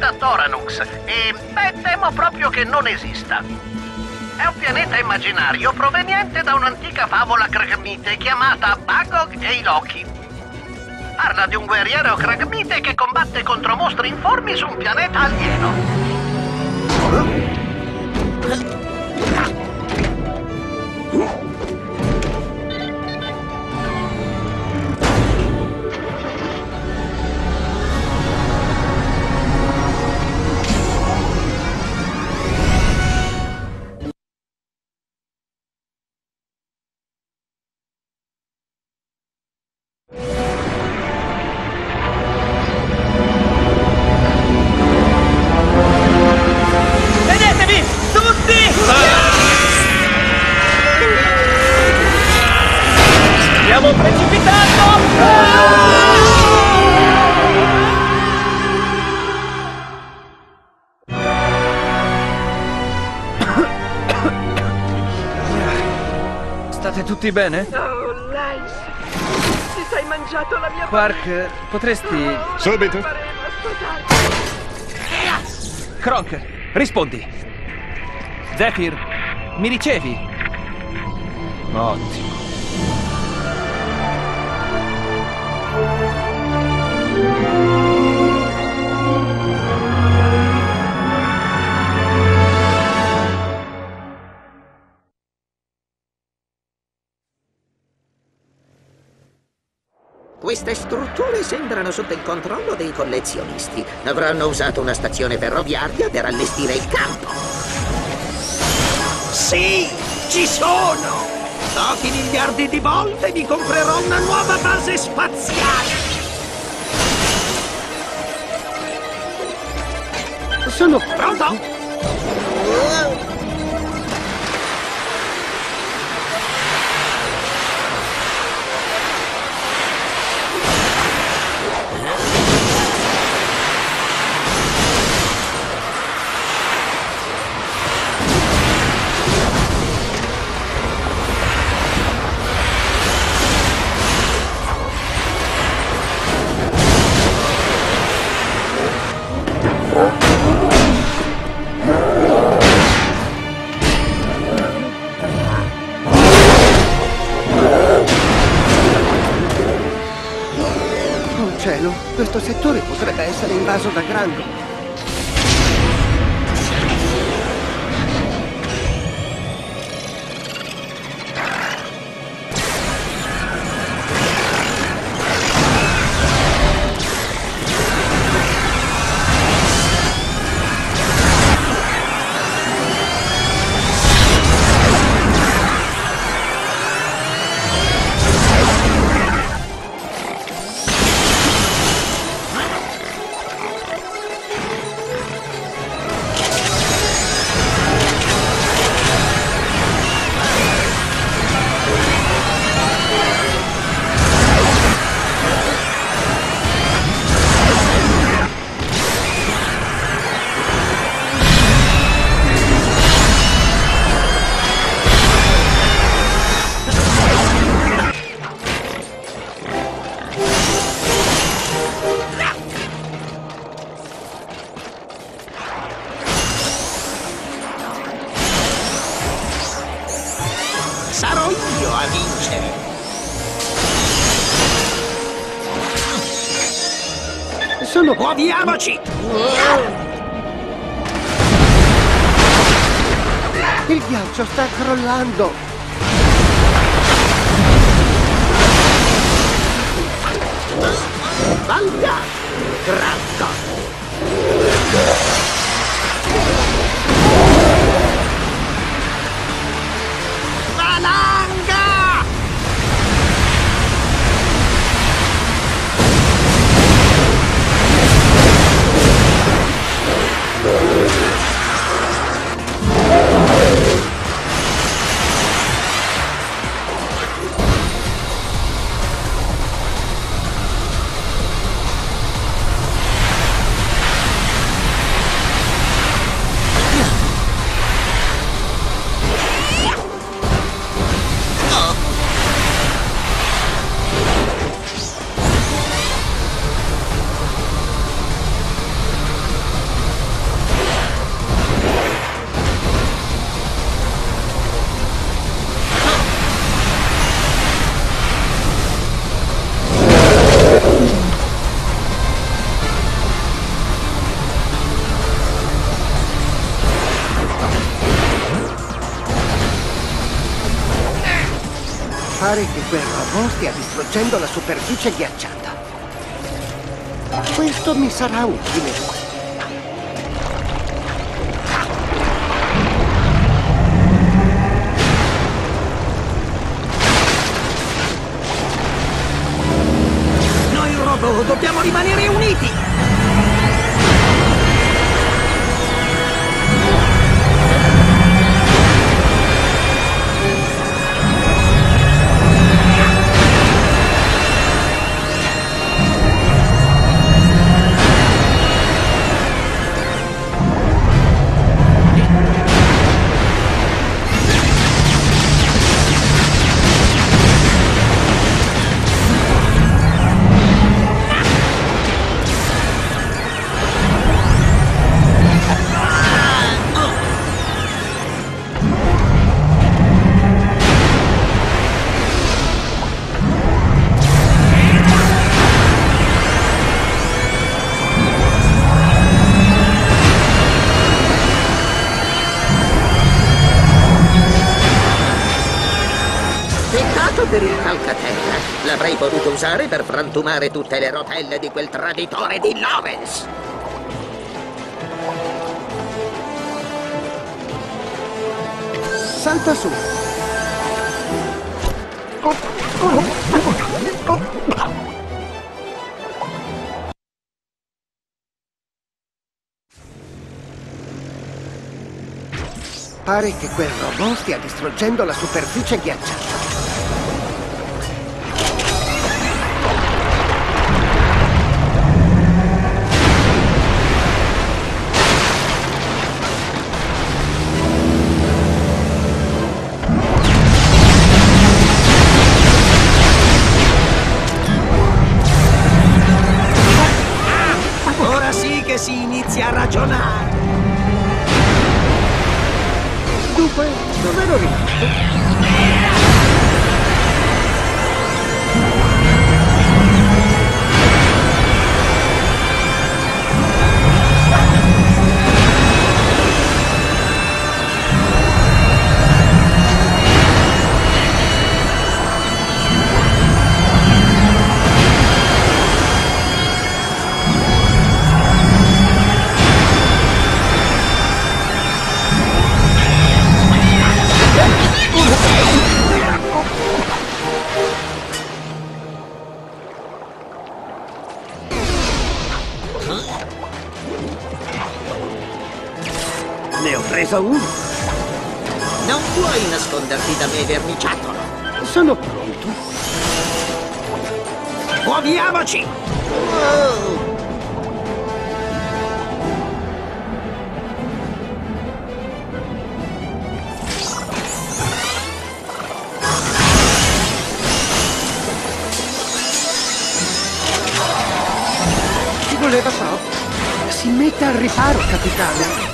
pianeta Thoranux e, temo proprio che non esista. È un pianeta immaginario proveniente da un'antica favola Kragmite chiamata Bagog e i Loki. Parla di un guerriero Kragmite che combatte contro mostri informi su un pianeta alieno. State tutti bene? Oh, Lice! Ti sei mangiato la mia Quark, potresti... Subito! Kronk, rispondi! Zephyr, mi ricevi? Ottimo. Queste strutture sembrano sotto il controllo dei collezionisti. Avranno usato una stazione ferroviaria per allestire il campo. Sì, ci sono! Pochi miliardi di volte vi comprerò una nuova base spaziale! Sono pronto? Cielo, questo settore potrebbe essere invaso da Grango. Sarò io a vincere! Muoviamoci! Il ghiaccio sta crollando! Valga! Granco! quel robot stia distruggendo la superficie ghiacciata. Questo mi sarà utile. Noi robot dobbiamo rimanere uniti! Peccato per il calcaterra. L'avrei potuto usare per frantumare tutte le rotelle di quel traditore di Lawrence. Salta su. Pare che quel robot stia distruggendo la superficie ghiacciata. Ora sì che si inizia a ragionare. Dunque, dove ero rimasto? Ne ho preso uno. Non puoi nasconderti da me, verniciattolo. Sono pronto. Muoviamoci! Oh. Ci voleva troppo. Si mette al riparo, capitano.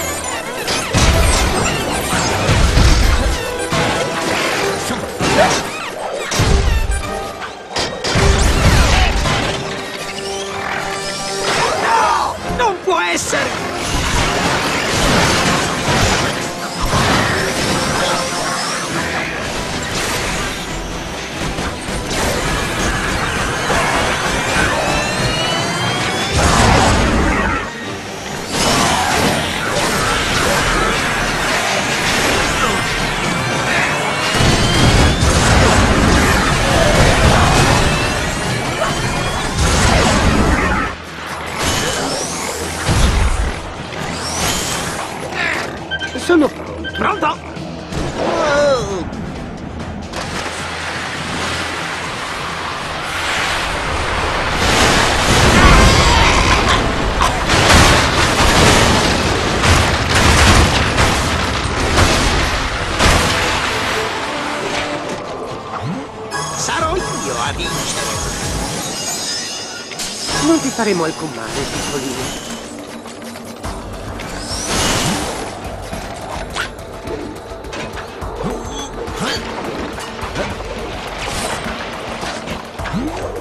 No! Non può essere! Sono pronto. Pronto? Oh. Sarò io a vincere. Non ti faremo alcun male, piccolino. Huh?